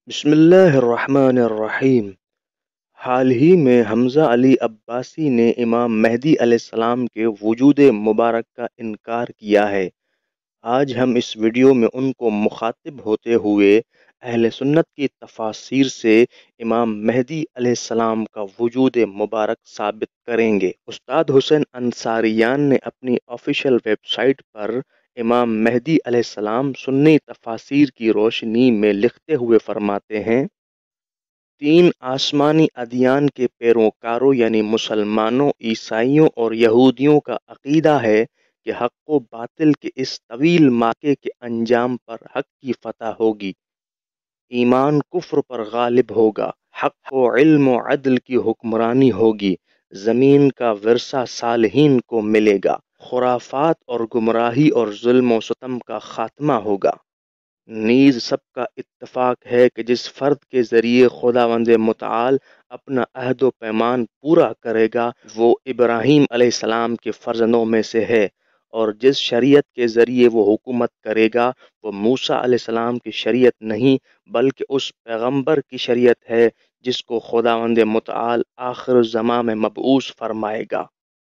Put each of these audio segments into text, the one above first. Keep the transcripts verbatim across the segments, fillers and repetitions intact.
بسم اللہ الرحمن الرحیم۔ حال ہی میں حمزہ علی عباسی نے امام مہدی علیہ السلام کے وجود مبارک کا انکار کیا ہے۔ آج ہم اس ویڈیو میں ان کو مخاطب ہوتے ہوئے اہل سنت کی تفاسیر سے امام مہدی علیہ السلام کا وجود مبارک ثابت کریں گے۔ استاد حسین انصاریان نے اپنی آفیشیل ویب سائٹ پر امام مہدی علیہ السلام سنی تفاسیر کی روشنی میں لکھتے ہوئے فرماتے ہیں: تین آسمانی ادیان کے پیروکاروں یعنی مسلمانوں، عیسائیوں اور یہودیوں کا عقیدہ ہے کہ حق و باطل کے اس طویل معرکے کے انجام پر حق کی فتح ہوگی، ایمان کفر پر غالب ہوگا، حق و علم و عدل کی حکمرانی ہوگی، زمین کا ورثہ صالحین کو ملے گا، خرافات اور گمراہی اور ظلم و ستم کا خاتمہ ہوگا۔ نیز سب کا اتفاق ہے کہ جس فرد کے ذریعے خداوند متعال اپنا عہد و پیمان پورا کرے گا وہ ابراہیم علیہ السلام کے فرزندوں میں سے ہے، اور جس شریعت کے ذریعے وہ حکومت کرے گا وہ موسیٰ علیہ السلام کی شریعت نہیں بلکہ اس پیغمبر کی شریعت ہے جس کو خداوند متعال آخر الزماں میں مبعوث فرمائے گا۔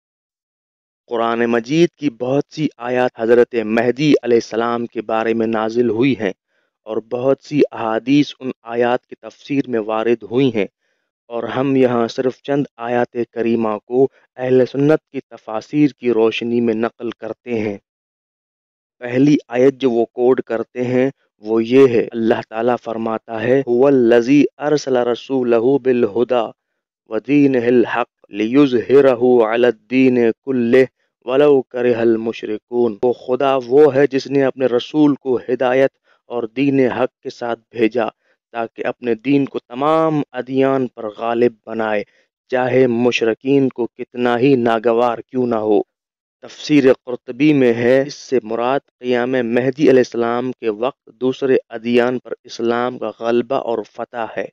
قرآن مجید کی بہت سی آیات حضرت مہدی علیہ السلام کے بارے میں نازل ہوئی ہیں، اور بہت سی احادیث ان آیات کی تفسیر میں وارد ہوئی ہیں، اور ہم یہاں صرف چند آیات کریمہ کو اہل سنت کی تفاسیر کی روشنی میں نقل کرتے ہیں۔ پہلی آیت جو وہ کوڈ کرتے ہیں وہ یہ ہے، اللہ تعالیٰ فرماتا ہے: هو الذی ارسل رسولہ بالہدی ودین الحق لیظہرہ علی الدین کلہ ولو کرہ المشرکون۔ وہ خدا وہ ہے جس نے اپنے رسول کو ہدایت اور دین حق کے ساتھ بھیجا تاکہ اپنے دین کو تمام ادیان پر غالب بنائے، چاہے مشرکین کو کتنا ہی ناگوار کیوں نہ ہو۔ تفسیر قرطبی میں ہے، اس سے مراد قیام مہدی علیہ السلام کے وقت دوسرے ادیان پر اسلام کا غلبہ اور فتح ہے۔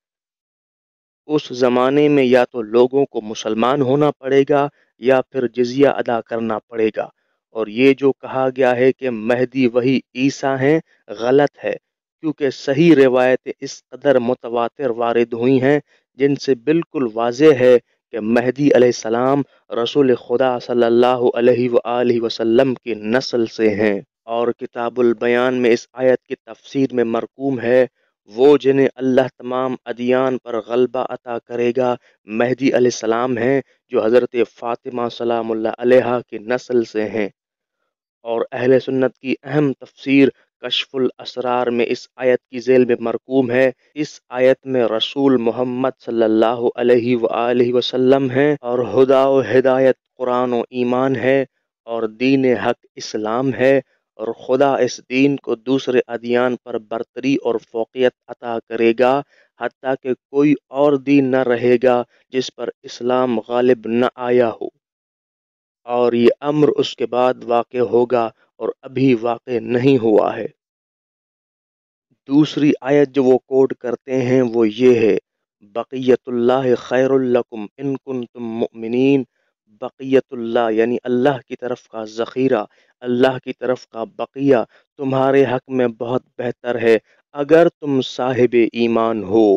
اس زمانے میں یا تو لوگوں کو مسلمان ہونا پڑے گا یا پھر جزیہ ادا کرنا پڑے گا، اور یہ جو کہا گیا ہے کہ مہدی وہی عیسیٰ ہیں غلط ہے، کیونکہ صحیح روایتیں اس قدر متواتر وارد ہوئی ہیں جن سے بالکل واضح ہے کہ مہدی علیہ السلام رسول خدا صلی اللہ علیہ وآلہ وسلم کی نسل سے ہیں۔ اور کتاب البیان میں اس آیت کی تفسیر میں مرقوم ہے: وہ جنہیں اللہ تمام ادیان پر غلبہ عطا کرے گا مہدی علیہ السلام ہیں جو حضرت فاطمہ سلام اللہ علیہا کی نسل سے ہیں۔ اور اہل سنت کی اہم تفسیر کشف الاسرار میں اس آیت کی ذیل میں مرقوم ہے: اس آیت میں رسول محمد صلی اللہ علیہ وآلہ وسلم ہیں، اور ہدا و ہدایت قرآن و ایمان ہے، اور دین حق اسلام ہے، اور خدا اس دین کو دوسرے ادیان پر برتری اور فوقیت عطا کرے گا حتیٰ کہ کوئی اور دین نہ رہے گا جس پر اسلام غالب نہ آیا ہو، اور یہ امر اس کے بعد واقع ہوگا اور ابھی واقع نہیں ہوا ہے۔ دوسری آیت جو وہ کوڈ کرتے ہیں وہ یہ ہے: بقیت اللہ خیر لکم ان کنتم مؤمنین۔ بقیت اللہ یعنی اللہ کی طرف کا ذخیرہ، اللہ کی طرف کا بقیہ تمہارے حق میں بہت بہتر ہے اگر تم صاحب ایمان ہو۔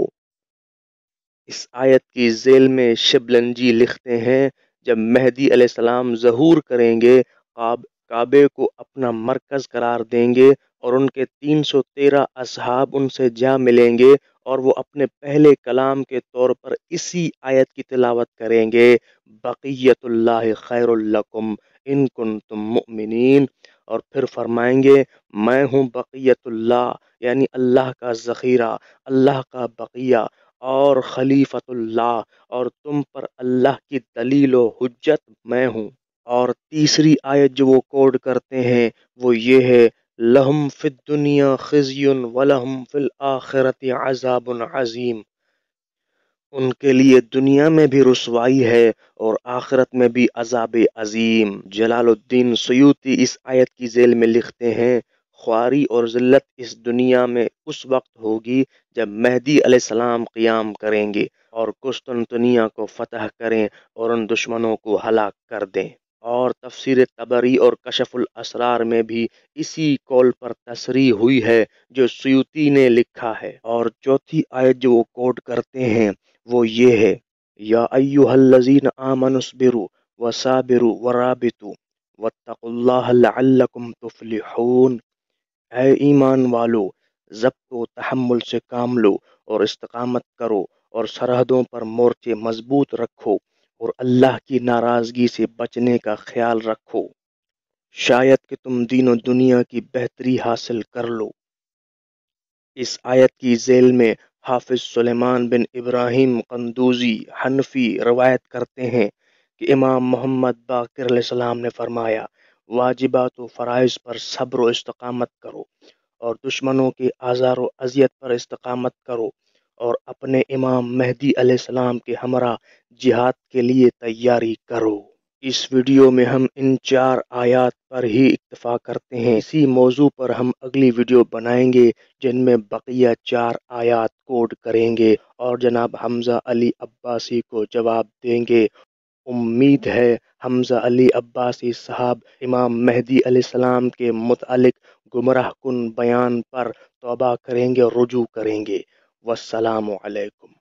اس آیت کی ذیل میں شبلنجی لکھتے ہیں: جب مہدی علیہ السلام ظہور کریں گے، کعبے کو اپنا مرکز قرار دیں گے، اور ان کے تین سو تیرہ اصحاب ان سے جا ملیں گے، اور وہ اپنے پہلے کلام کے طور پر اسی آیت کی تلاوت کریں گے: بقیت اللہ خیر لکم ان کنتم مؤمنین، اور پھر فرمائیں گے: میں ہوں بقیت اللہ یعنی اللہ کا ذخیرہ، اللہ کا بقیہ اور خلیفۃ اللہ، اور تم پر اللہ کی دلیل و حجت میں ہوں۔ اور تیسری آیت جو وہ کوڈ کرتے ہیں وہ یہ ہے: لہم فی الدنیا خزی ولہم فی الآخرۃ عذاب عظیم۔ ان کے لیے دنیا میں بھی رسوائی ہے اور آخرت میں بھی عذاب عظیم۔ جلال الدین سیوطی اس آیت کی ذیل میں لکھتے ہیں: خواری اور ذلت اس دنیا میں اس وقت ہوگی جب مہدی علیہ السلام قیام کریں گے اور قسطنطنیہ کو فتح کریں اور ان دشمنوں کو ہلاک کر دیں۔ اور تفسیر تبری اور کشف الاسرار میں بھی اسی قول پر تصریح ہوئی ہے جو سیوطی نے لکھا ہے۔ اور چوتھی آیت جو وہ کوٹ کرتے ہیں وہ یہ ہے، یا ایھا الذین آمنوا اصبروا وصابروا ورابطوا واتقوا اللہ لعلکم تفلحون۔ اے ایمان والو، ضبط و تحمل سے کام لو اور استقامت کرو اور سرحدوں پر مورچے مضبوط رکھو اور اللہ کی ناراضگی سے بچنے کا خیال رکھو، شاید کہ تم دین و دنیا کی بہتری حاصل کر لو۔ اس آیت کی ذیل میں حافظ سلیمان بن ابراہیم قندوزی حنفی روایت کرتے ہیں کہ امام محمد باقر علیہ السلام نے فرمایا، واجبات و فرائض پر صبر و استقامت کرو اور دشمنوں کے آزار و اذیت پر استقامت کرو اور اپنے امام مہدی علیہ السلام کے ہمراہ جہاد کے لیے تیاری کرو۔ اس ویڈیو میں ہم ان چار آیات پر ہی اکتفا کرتے ہیں، اسی موضوع پر ہم اگلی ویڈیو بنائیں گے جن میں بقیہ چار آیات کوڈ کریں گے اور جناب حمزہ علی عباسی کو جواب دیں گے۔ امید ہے حمزہ علی عباسی صاحب امام مہدی علیہ السلام کے متعلق گمراہ کن بیان پر توبہ کریں گے اور رجوع کریں گے۔ والسلام علیکم۔